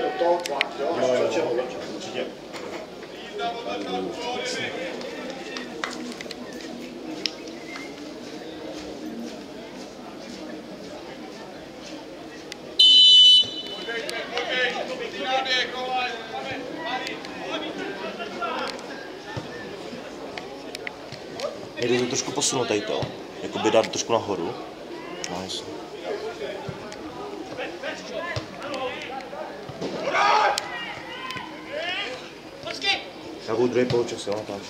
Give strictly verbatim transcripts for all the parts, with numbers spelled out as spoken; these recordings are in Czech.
do toho tlak, jo? Jo, jo, jo. určitě. Jde to trošku posunout tady to, jakoby dát trošku nahoru. Nice. Já budu druhý poločas, jo, natáčím.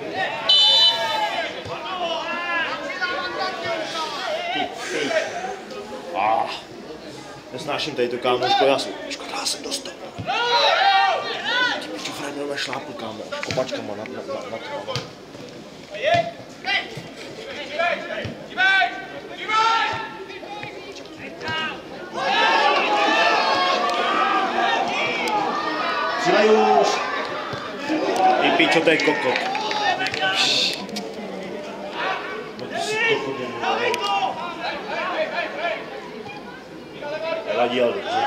Ah, nesnáším tady to, kámo, škoda, já jsem, škoda, já jsem dostal. Ty pičo, Fred měl šlápl, kámo, kopačkama na, na, na, na to. Přilej už! Ty pičo, to je kokot. No ty si to chodil, nevadí, ale dobře.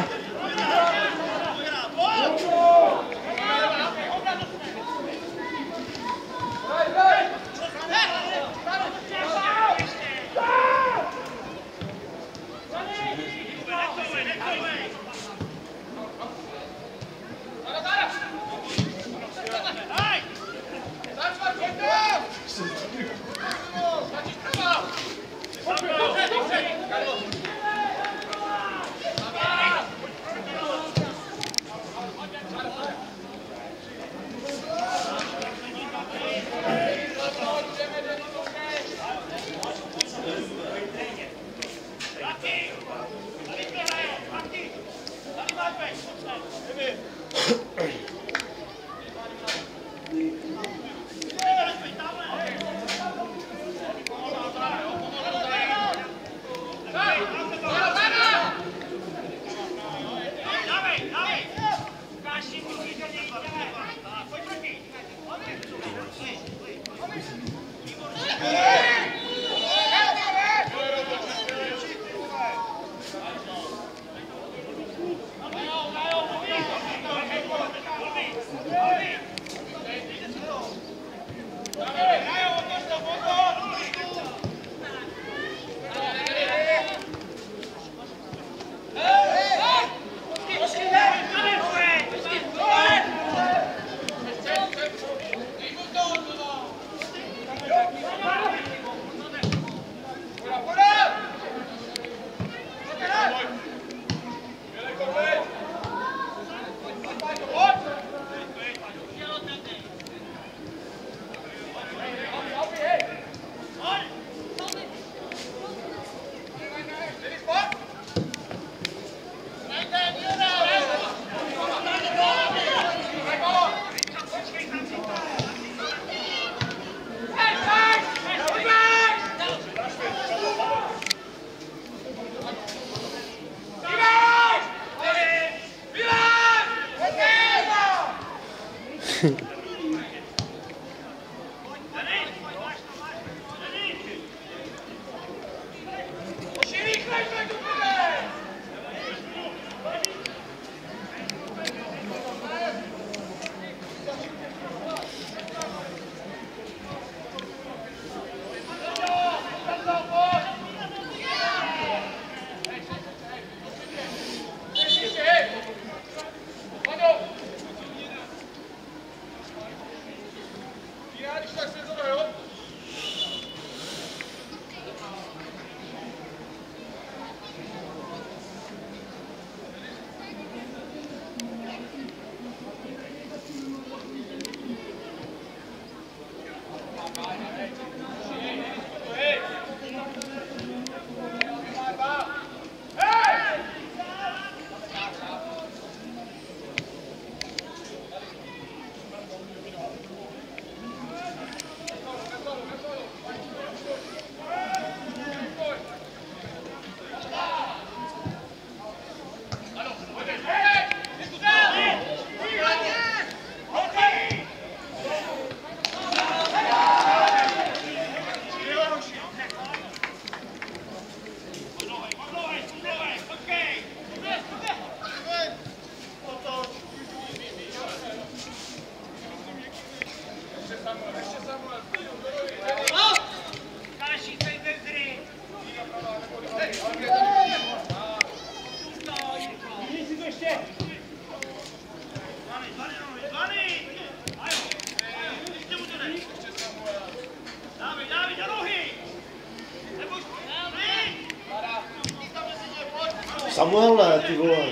Samuel ne, ty vole.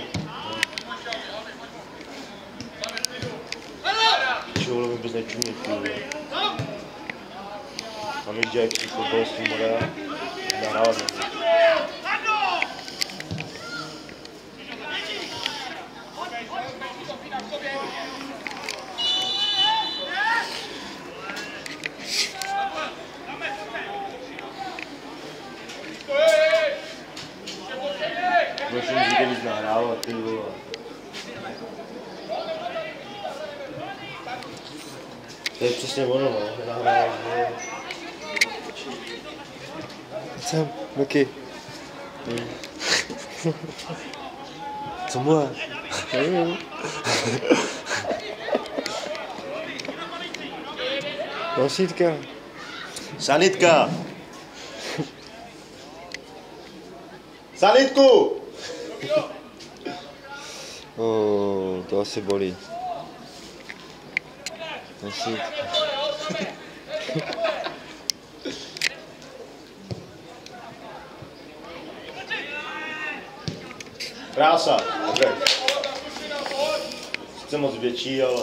Čo vole, vůbec nečumě, ty vole. A my dělají fotbal s tím modem. Nahrávat nemůžu. Musím říkat, když nahrávat, ty vole. To je přesně ono, no, že nahráváš, no. Jsem, Luky. Hmm. Co mu je? Nevím. Nosítka. Sanitka! Sanitku! Oh, to asi bolí. Nosítka. Krása, dobře. Sice moc větší, ale...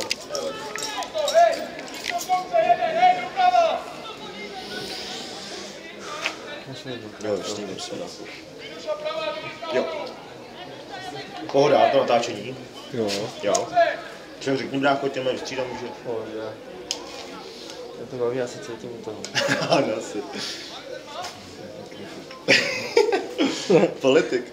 Jo, už tím musím dát. Jo. Pohoda, to natáčení. Jo. Jo. Třeba řekni brácho, těm vystřídám, že... Pohoda. Já to baví asi celý tomu toho. Ano, asi. Politik.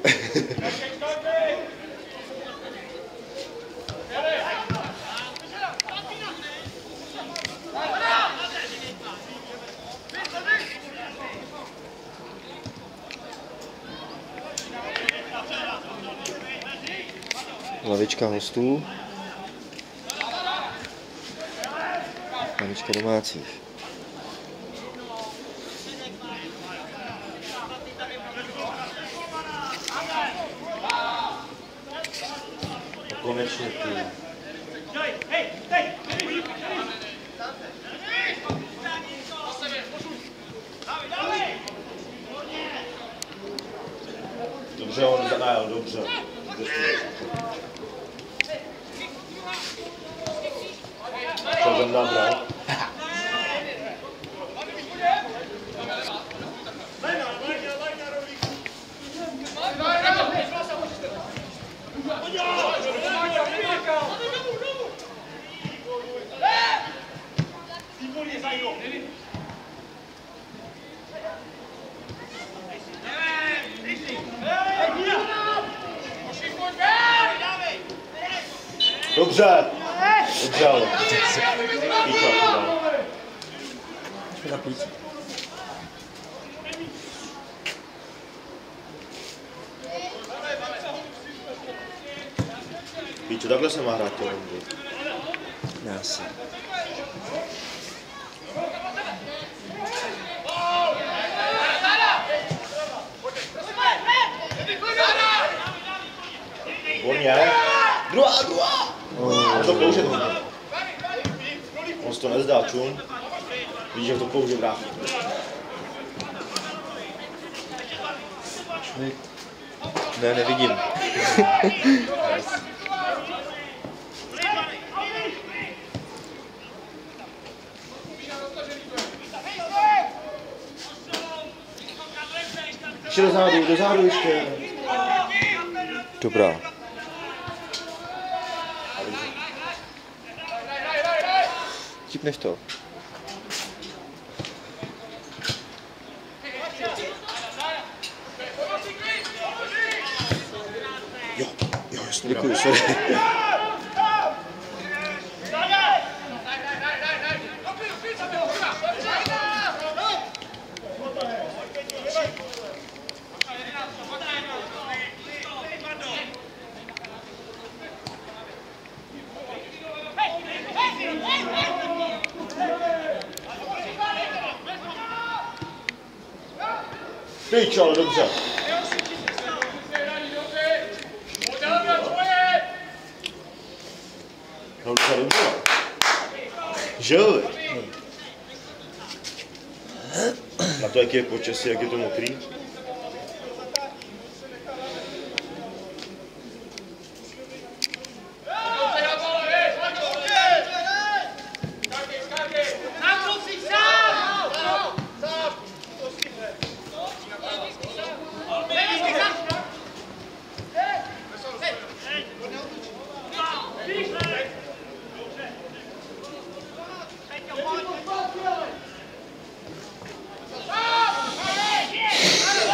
Lavička hostů. Lavička domácích. Konečně ty. Dobře, on zanajel, dobře. Co jsem nabral? Dobře, dobře, ale píča to dal. Napít. Píčo, takhle se má hrát tělo. Já si. Volně. Druhá, druhá. On to použije hodně. On se to nezdá, čum. Víš, jak to použije brácha. Ne, nevidím. Ještě do zádu, do zádu ještě. Dobrá. Tipneš to. Jo, jo, jasně. Děkuji, sorry. Píčo, ale dobře. No docela dobře. Že jo? Na to, jak je počasí, jak je to mokrý.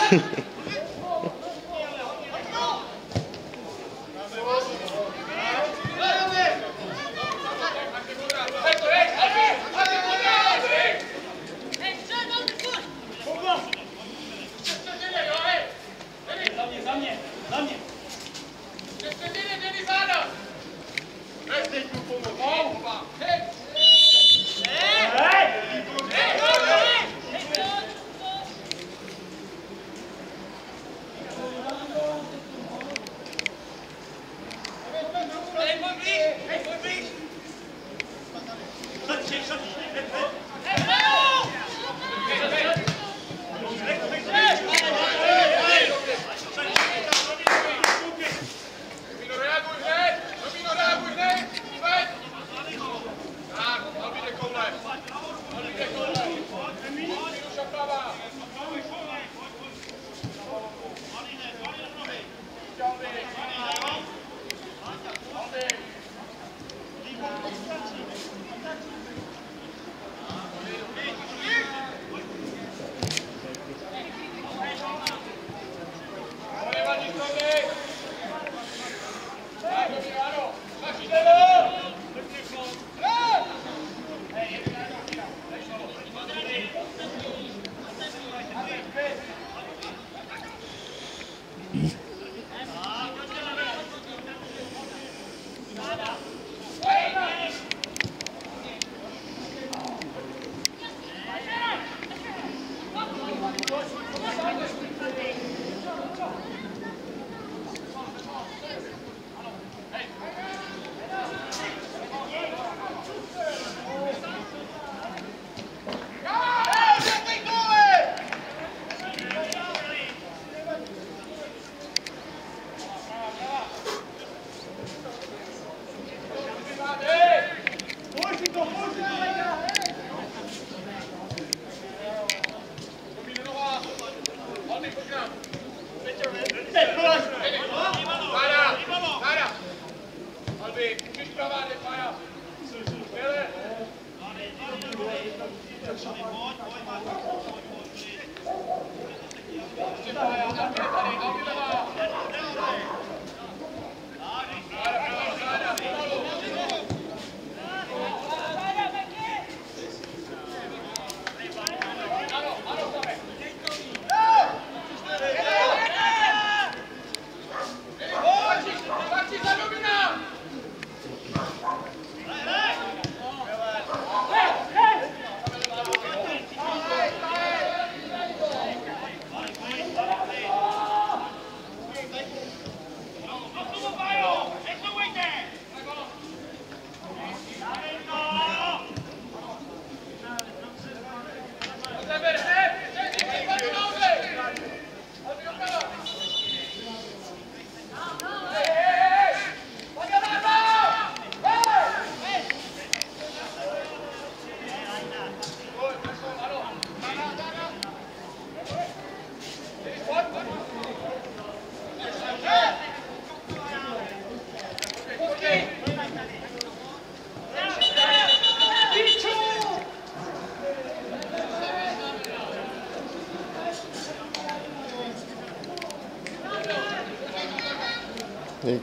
Dík.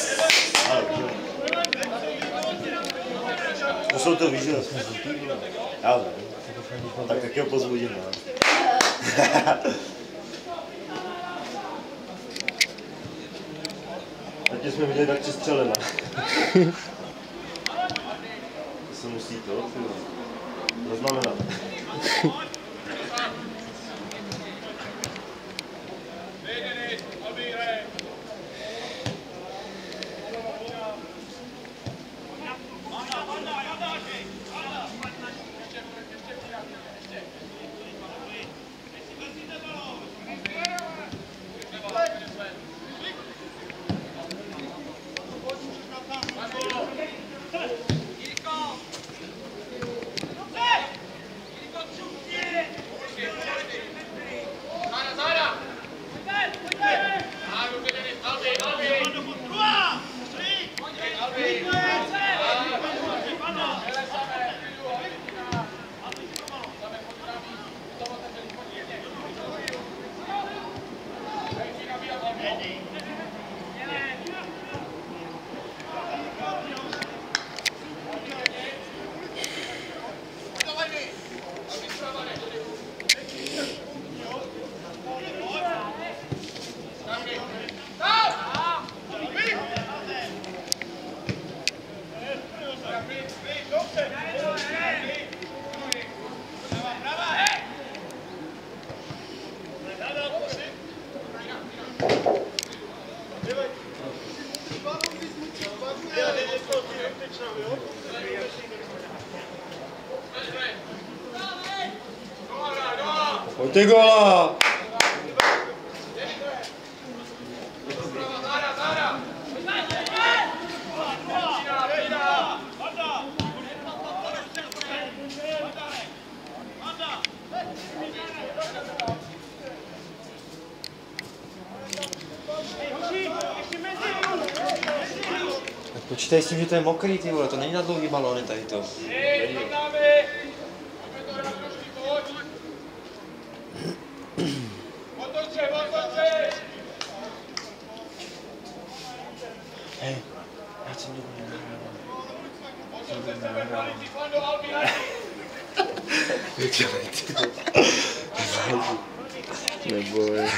To jsou to víš, že jsme zvyklí. Já vím. Tak tak ho pozvodím, no. Teď jsme viděli, tak ti střelila. To se musí to, zaznamenat. Pojďte góla! Počítej s tím, že to je mokrý, ty vole, to není na dlouhý balóny tady to. Hej, já jsem to nehrál. Vydělej, ty vole. Neboj.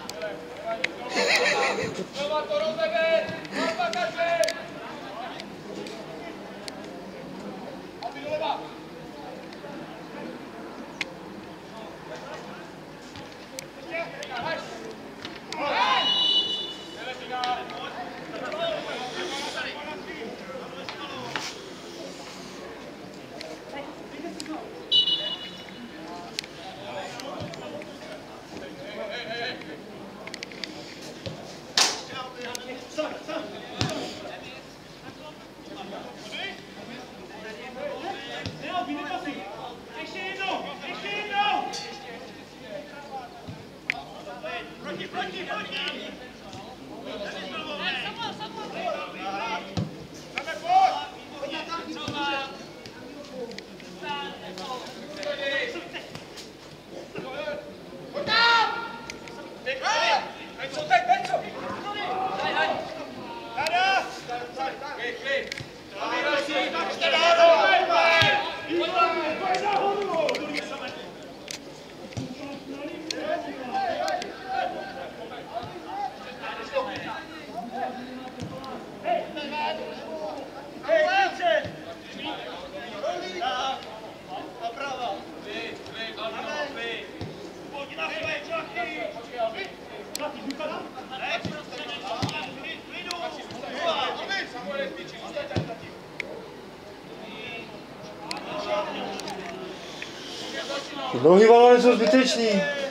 Dlouhý balóny jsou zbytečný.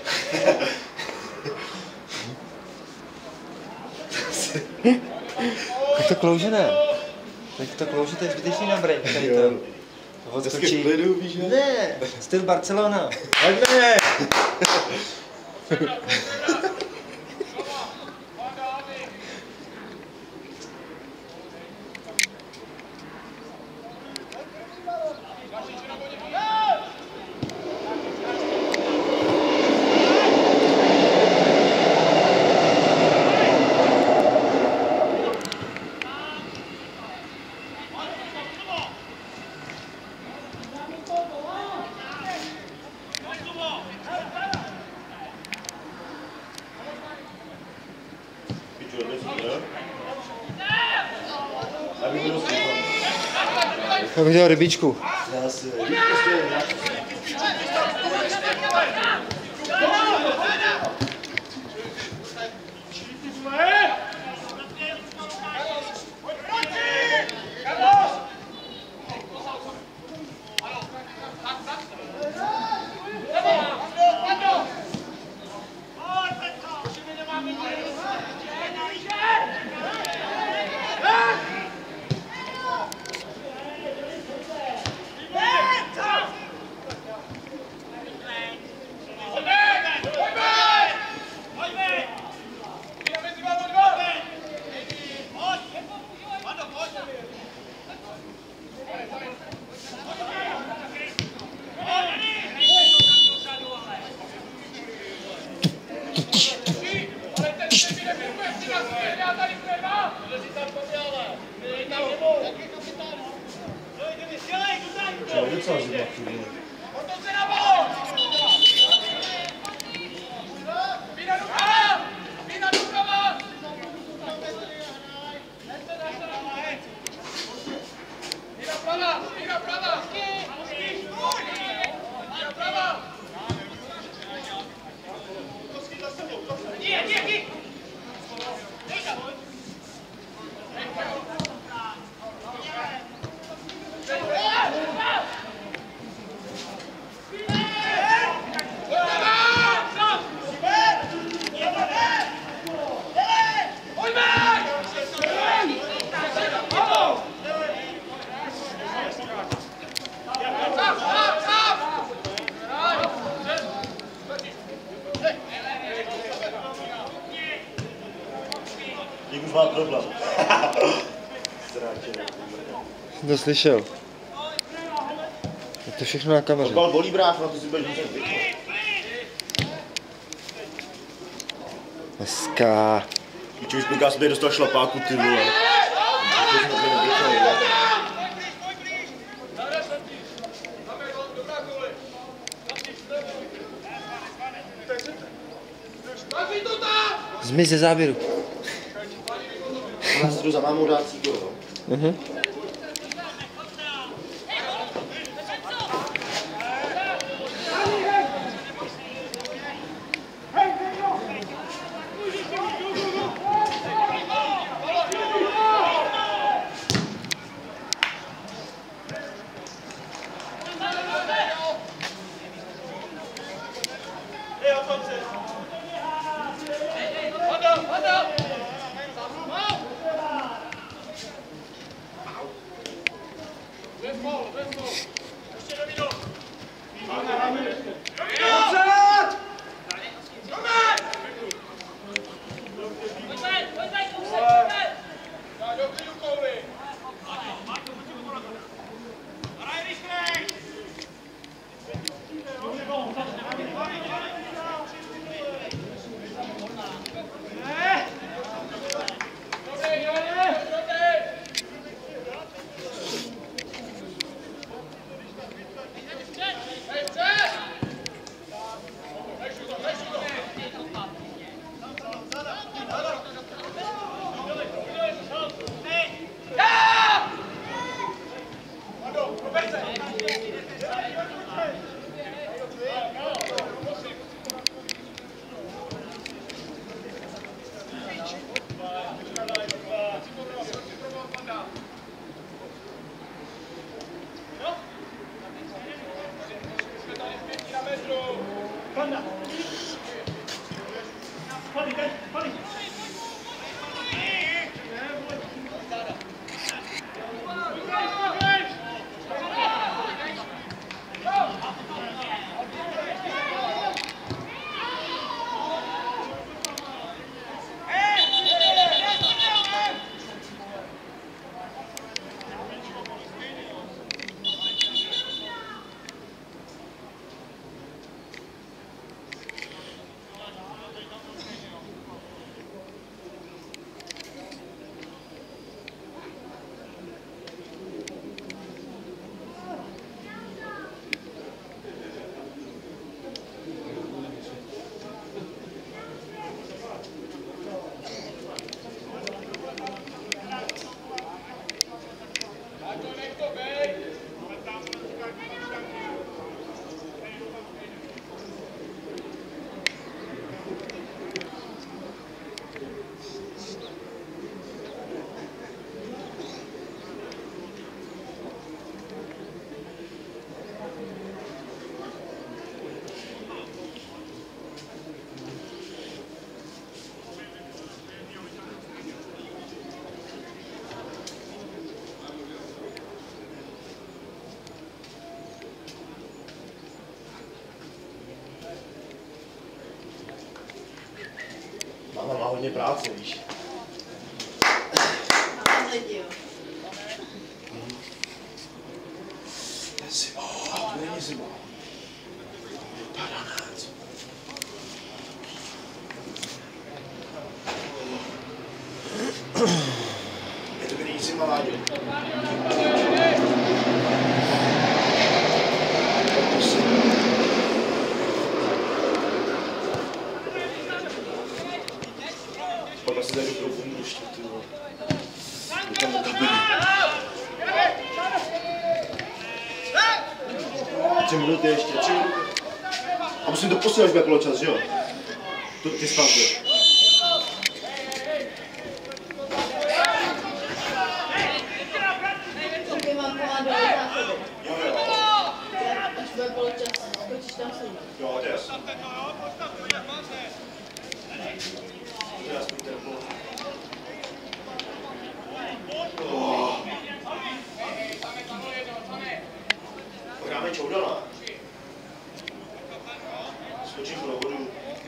Tak to klouže ne. Tak to klouže, to je zbytečný na break. Tady to. Odskočí. Ne, styl Barcelona. Tak ne. Já bych dělal rybíčku. Zase. Jak už má problém. Jsem to slyšel. Je to všechno na kameře. Fotbal bolí, brácho, na to si budeš muset vyčnout. Hezká. Víče, už kolikrát jsem tady dostal šlapáku, ty vole. Zmiz ze záběru. Já se jdu za mámou dát cíko, jo. Mhm. hodně práce, víš. To je zima, a to není zima. Paranec. Je to není zima, Láďo. Pak asi zajdu pro půl ještě, ty vole. Je tam kabiny. Tři minuty ještě, tři minuty. A musím to posílat, až bude poločas, že jo? To, ty stavby. Jo, jo. Až bude poločas, skočíš tam sem. Jo, to je jasný. To je aspoň tempo. Oh. Hráme Čoudala. Skočím do vodu.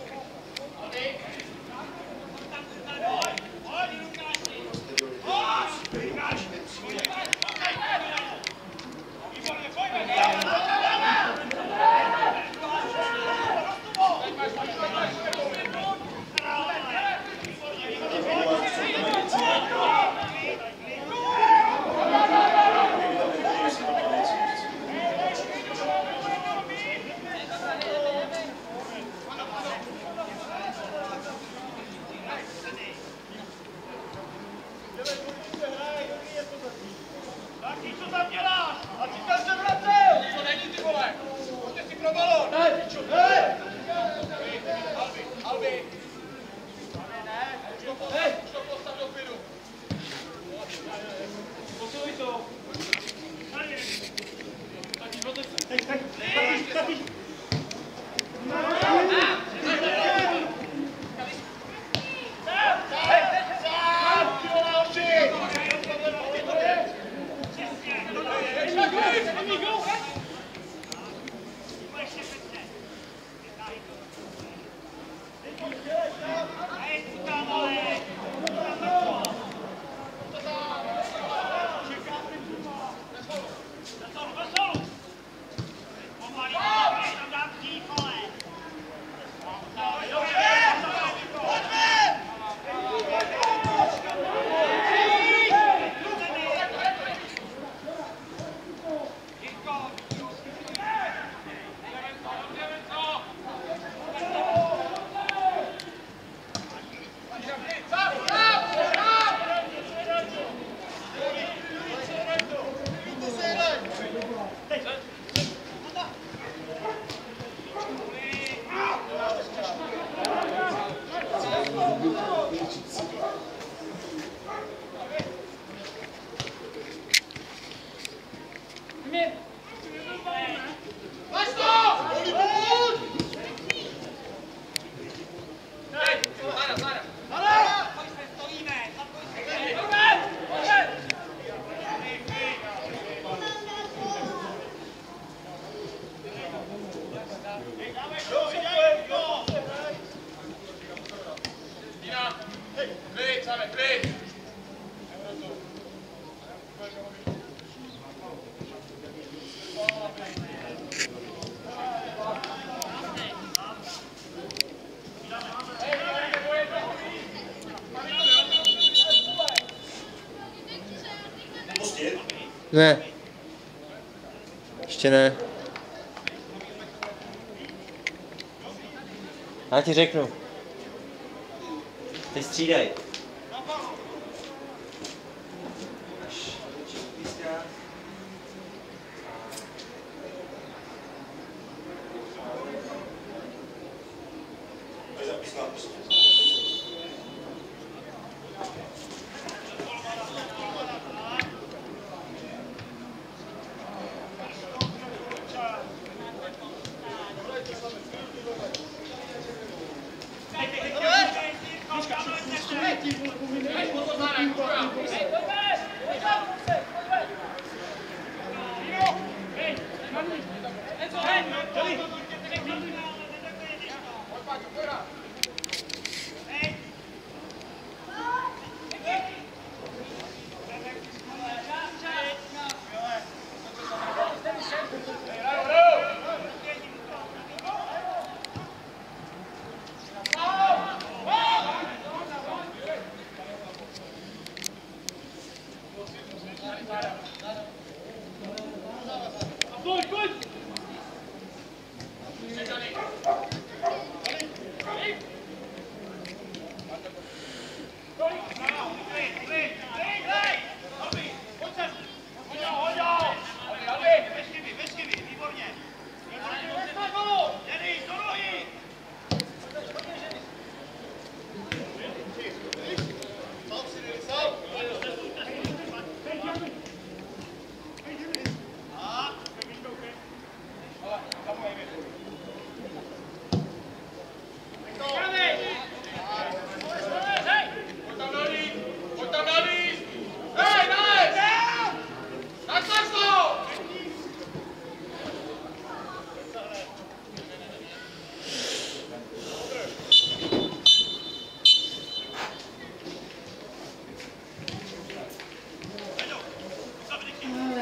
Ne. Ještě ne. Já ti řeknu. Ty střídej.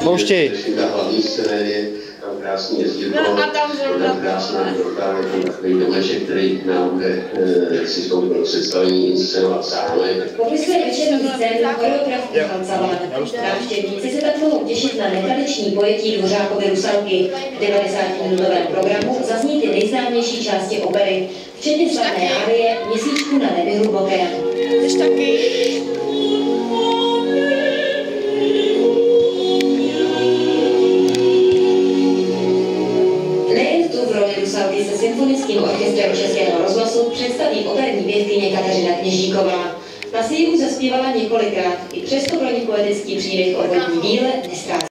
Pouštěj. Ta hlavní scénérie, tam krásný jezdívko, No a tam zrovna tam krásná dorka, je tam takový domeček, který nám bude eh, si s tou představení inscenovat sáme. Popisuje večerní scénu choreograf Michal Cavan. Návštěvníci se tak mohou těšit na netradiční pojetí Dvořákovy Rusalky. V devadesátiminutovém programu zazní ty nejznámější části opery, včetně slavné árie Měsíčku na nebi hlubokém. Jsi taky. Nejen tu v roli Rusalky se symfonickým orchestrem Českého rozhlasu představí operní pěvkyně Kateřina Kněžíková. Ta si ji už zaspívala několikrát, i přesto pro ní poetický příběh o vodní díle nestrácí.